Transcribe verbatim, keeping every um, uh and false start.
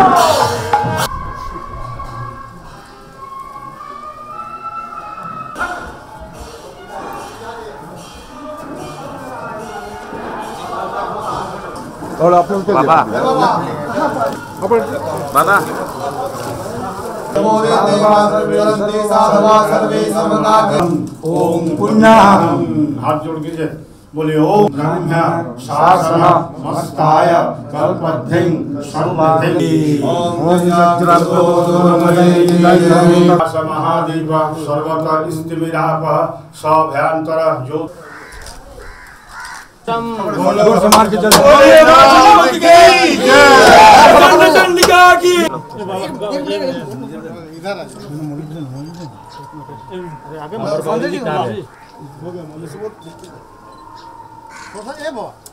और आप लोग बाबा बाबा ओम पुण्यम हाथ जोड़ कीजिए बोले ओम ब्रह्म शासन मस्ताय कल्पद्धिं सर्वधिं ओम महादेव सर्वत स्थिमिराप सभ्यांतर जो जोर से मार के चल आगे